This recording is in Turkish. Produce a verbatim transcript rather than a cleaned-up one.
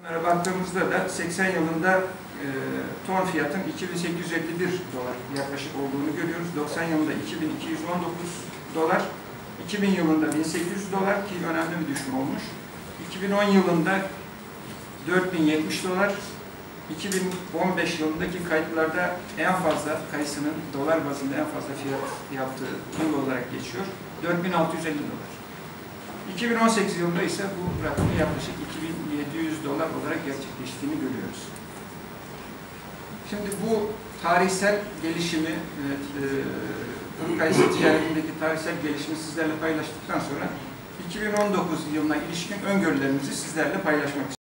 Baktığımızda da seksen yılında e, ton fiyatın iki bin sekiz yüz elli bir dolar yaklaşık olduğunu görüyoruz. doksan yılında iki bin iki yüz on dokuz dolar, iki bin yılında bin sekiz yüz dolar ki önemli bir düşüm olmuş. iki bin on yılında dört bin yetmiş dolar, iki bin on beş yılındaki kayıtlarda en fazla kayısının dolar bazında en fazla fiyat yaptığı yıl olarak geçiyor. dört bin altı yüz elli dolar. iki bin on sekiz yılında ise bu rakamın yaklaşık iki bin yedi yüz dolar olarak gerçekleştiğini görüyoruz. Şimdi bu tarihsel gelişimi, evet, e, kayısı ticaretindeki tarihsel gelişimi sizlerle paylaştıktan sonra iki bin on dokuz yılına ilişkin öngörülerimizi sizlerle paylaşmak istiyorum.